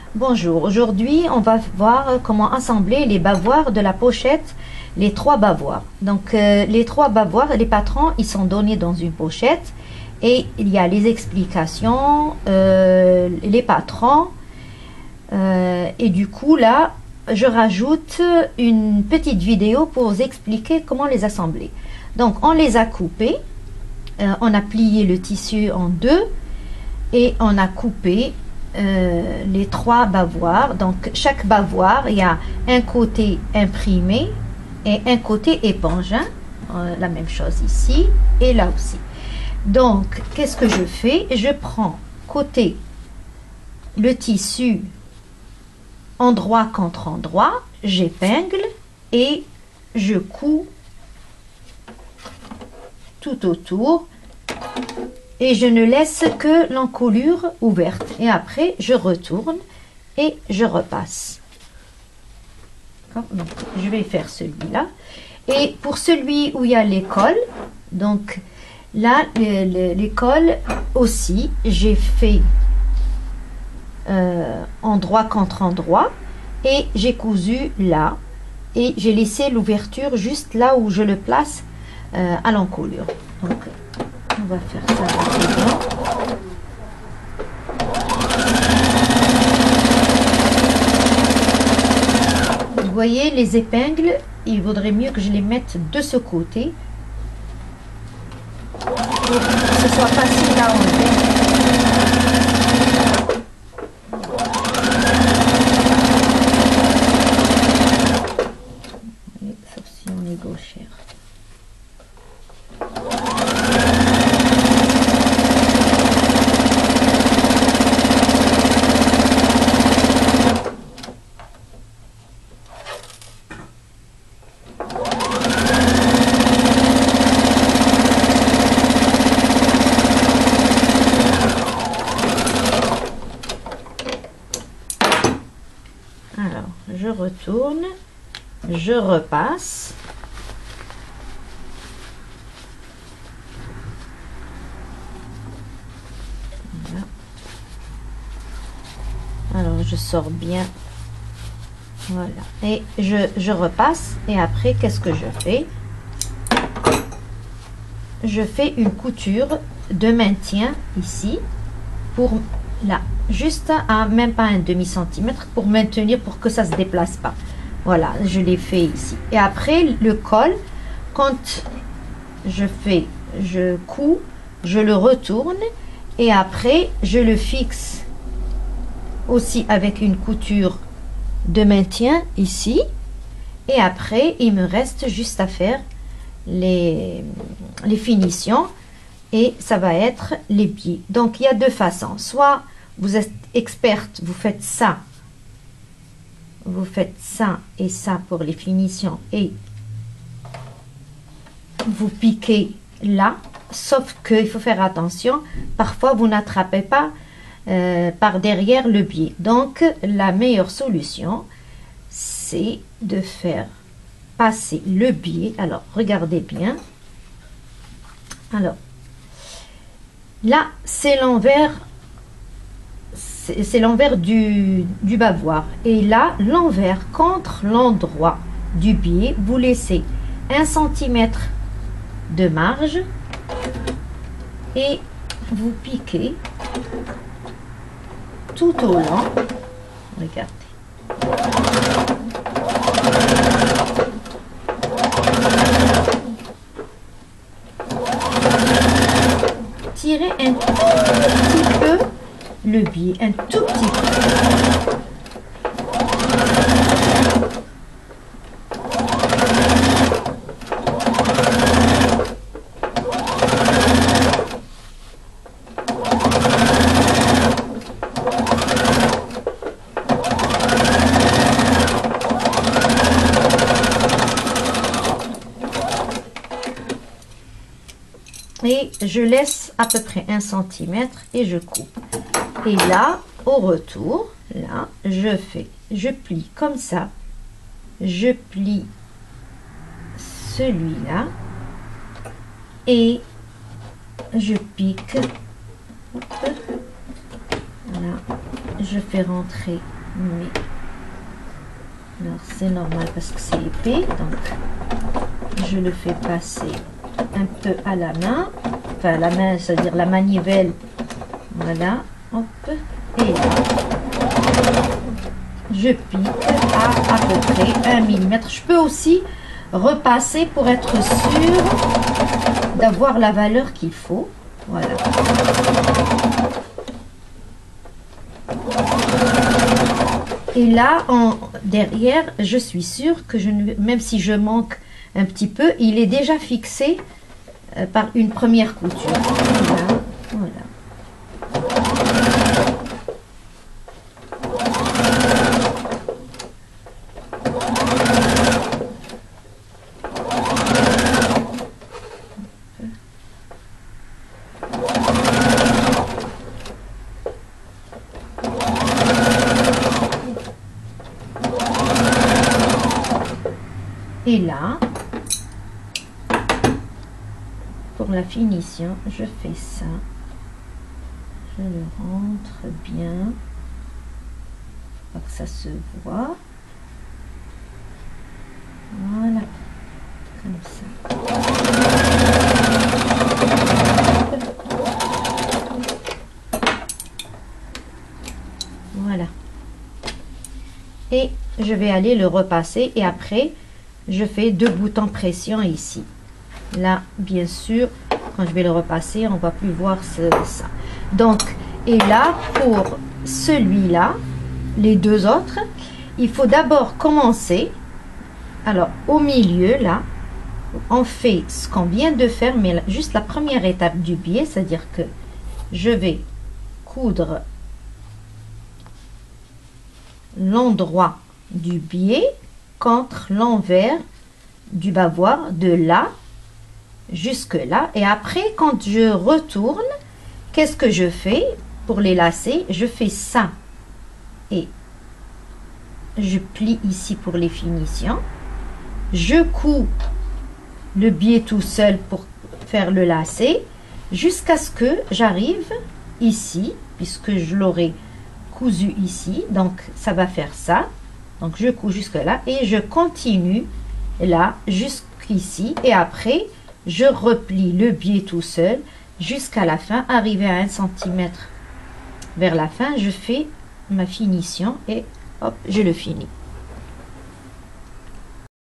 Bonjour, aujourd'hui on va voir comment assembler les bavoirs de la pochette, les trois bavoirs. Donc les trois bavoirs, les patrons, ils sont donnés dans une pochette et il y a les explications, les patrons et du coup là je rajoute une petite vidéo pour vous expliquer comment les assembler. Donc on les a coupés, on a plié le tissu en deux et on a coupé les trois bavoirs. Donc chaque bavoir, il y a un côté imprimé et un côté éponge, hein? La même chose ici et là aussi. Donc qu'est-ce que je fais? Je prends côté le tissu endroit contre endroit, j'épingle et je couds tout autour et je ne laisse que l'encolure ouverte et après je retourne et je repasse. Donc, je vais faire celui-là et pour celui où il y a l'école, donc là l'école aussi j'ai fait endroit contre endroit et j'ai cousu là et j'ai laissé l'ouverture juste là où je le place à l'encolure. Donc on va faire ça rapidement. Vous voyez les épingles, il vaudrait mieux que je les mette de ce côté pour que ce soit facile à enlever. Sauf si on est gauchère. Alors, je retourne, je repasse. Voilà. Alors, je sors bien. Voilà. Et je repasse. Et après, qu'est-ce que je fais? Je fais une couture de maintien ici pour là. Juste à même pas un demi-centimètre pour maintenir, pour que ça se déplace pas. Voilà, je l'ai fait ici. Et après le col, quand je couds, je le retourne et après je le fixe aussi avec une couture de maintien ici. Et après il me reste juste à faire les finitions et ça va être les pieds. Donc il y a deux façons, soit vous êtes experte, vous faites ça et ça pour les finitions et vous piquez là, sauf qu'il faut faire attention, parfois vous n'attrapez pas par derrière le biais. Donc la meilleure solution c'est de faire passer le biais. Alors regardez bien, alors là c'est l'envers, c'est l'envers du bavoir et là l'envers contre l'endroit du biais, vous laissez 1 cm de marge et vous piquez tout au long. Regardez, tirez un tout petit peu le biais, un tout petit peu. Et je laisse à peu près 1 cm et je coupe. Et là, au retour, là, je plie comme ça. Je plie celui-là et je pique. Voilà, je fais rentrer mais alors c'est normal parce que c'est épais, donc je le fais passer un peu à la main, enfin la main, c'est-à-dire la manivelle, voilà, hop, et là je pique à peu près 1 mm. Je peux aussi repasser pour être sûr d'avoir la valeur qu'il faut, voilà. Et là, derrière, je suis sûre que même si je manque un petit peu, il est déjà fixé par une première couture. Voilà, voilà. Et là, pour la finition, je fais ça. Je le rentre bien, pour que ça se voit. Voilà, comme ça. Voilà. Et je vais aller le repasser et après, je fais 2 boutons pression ici. Là, bien sûr, quand je vais le repasser, on va plus voir ça. Donc, et là, pour celui-là, les 2 autres, il faut d'abord commencer. Alors, au milieu, là, on fait ce qu'on vient de faire, mais juste la première étape du biais, c'est-à-dire que je vais coudre l'endroit du biais contre l'envers du bavoir de là jusque là, et après quand je retourne, qu'est-ce que je fais pour les lacets? Je fais ça et je plie ici pour les finitions, je couds le biais tout seul pour faire le lacet jusqu'à ce que j'arrive ici, puisque je l'aurai cousu ici, donc ça va faire ça. Donc je couds jusque là et je continue là jusqu'ici, et après je replie le biais tout seul jusqu'à la fin. Arrivé à 1 cm vers la fin, je fais ma finition et hop, je le finis.